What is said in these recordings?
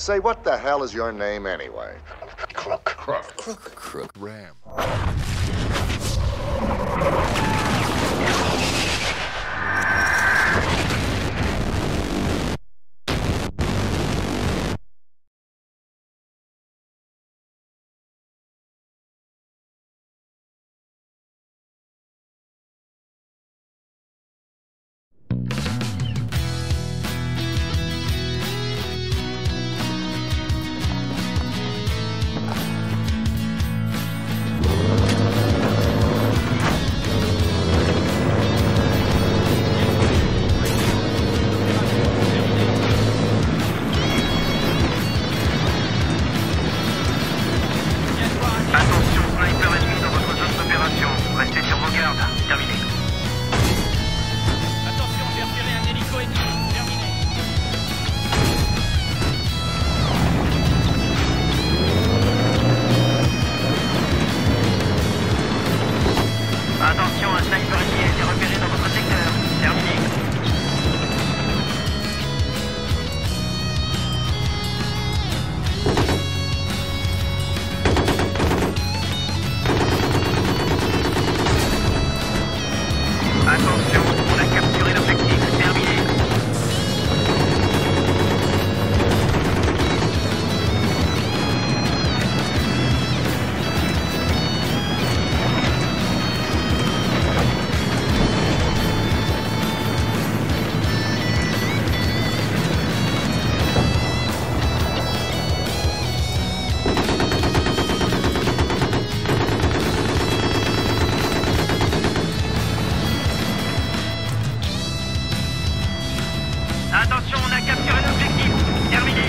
Say, what the hell is your name anyway? Crook. Crook. Ram. Attention, on a capturé l'objectif. Terminé.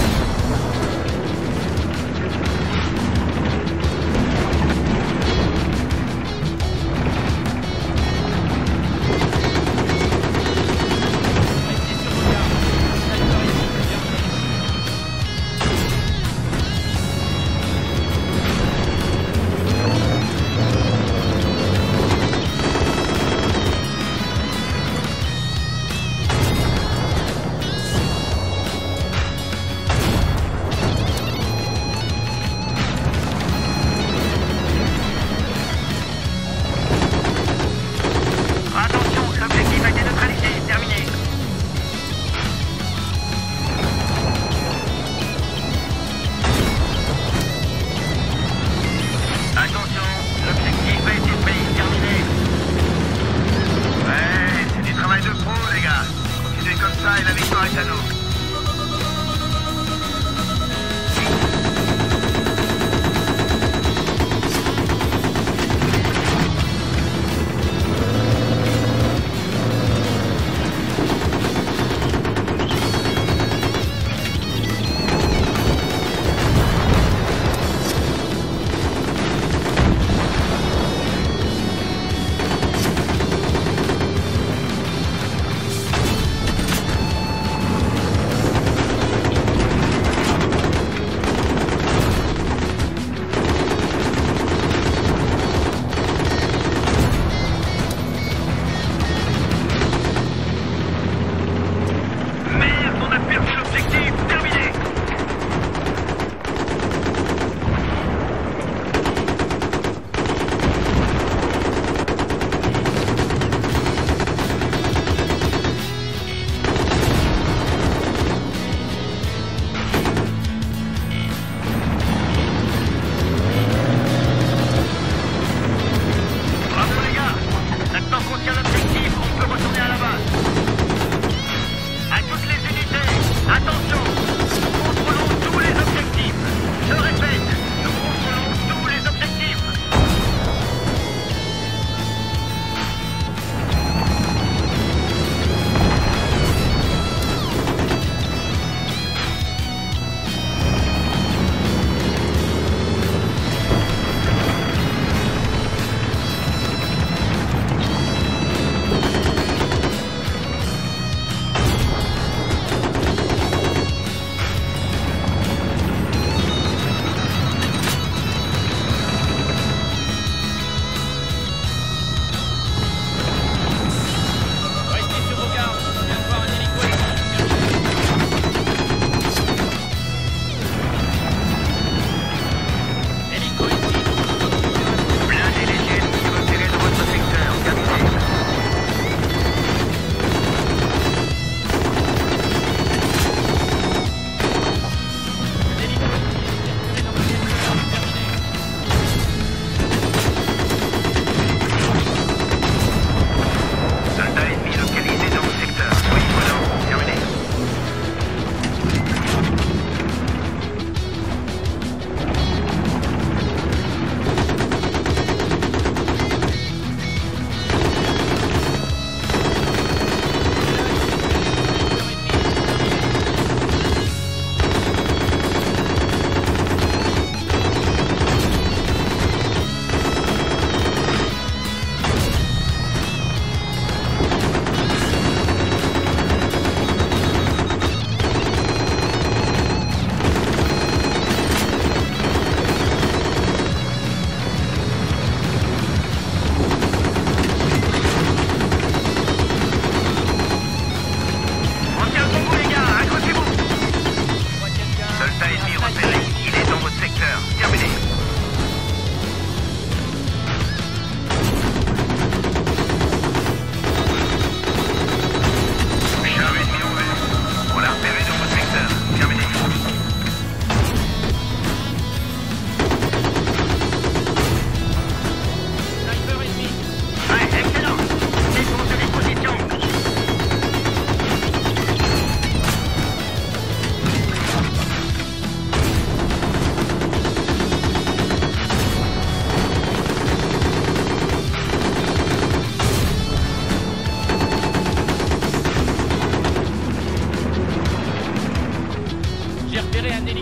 Et la victoire est à nous.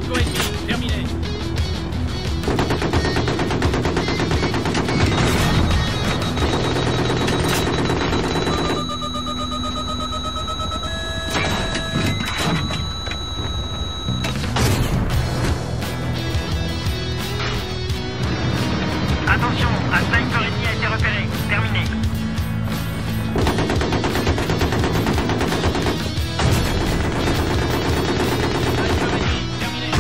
hélico ennemi, terminé. Attention, un sniper ennemi a été repéré. Terminé. Sniper ennemi, terminé.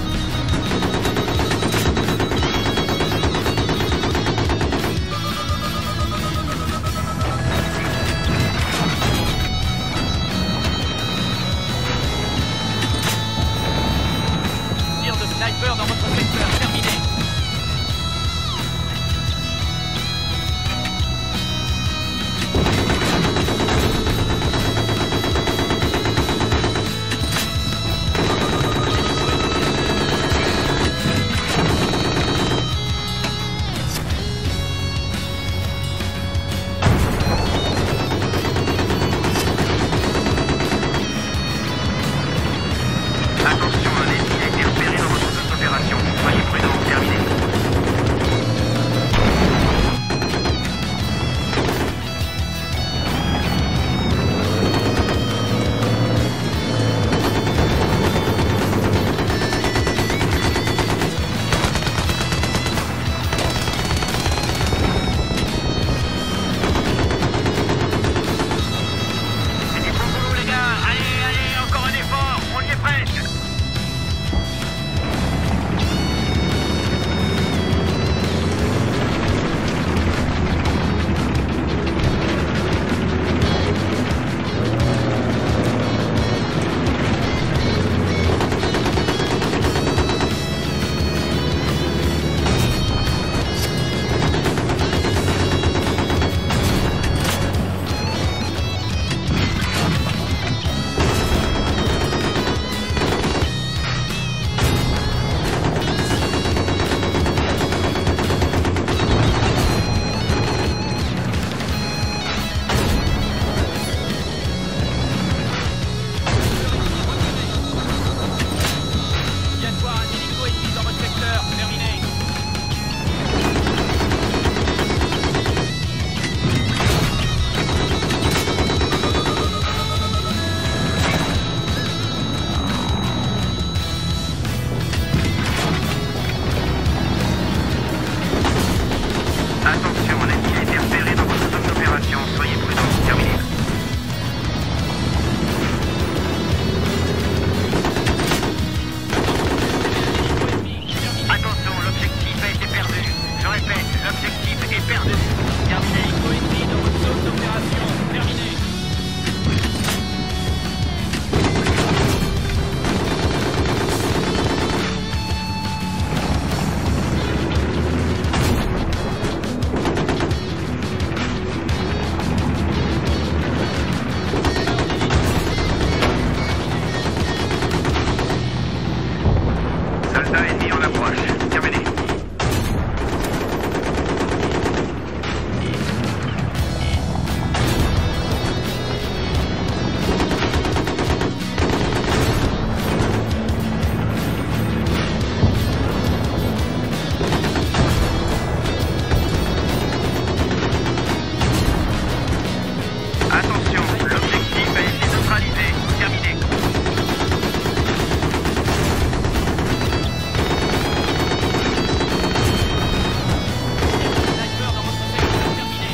Tir de sniper dans votre secteur, terminé. Attention, un ennemi a été repéré dans votre zone d'opération. Soyez prudents. Terminé. C'est du bon boulot, les gars. Allez, allez, encore un effort. On y est presque. Il y a de quoi un hélico ennemi dans votre secteur, terminé. Attention, un ennemi a été repéré dans votre zone d'opération. Soyez prudents. Terminé. Hélico ennemi, terminé. Attention, l'objectif a été perdu. Je répète, l'objectif est perdu. Terminé. Hélico ennemi dans votre zone d'opération, terminé. Soldat ennemi en approche. Terminé. Attention, l'objectif a été neutralisé. Terminé. Sniper dans votre secteur, terminé.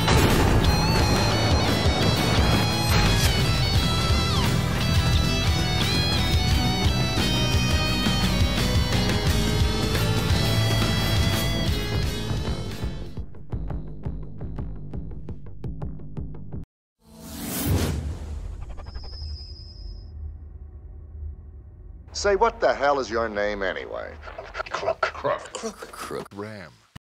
Say, what the hell is your name anyway? Crook. Ram.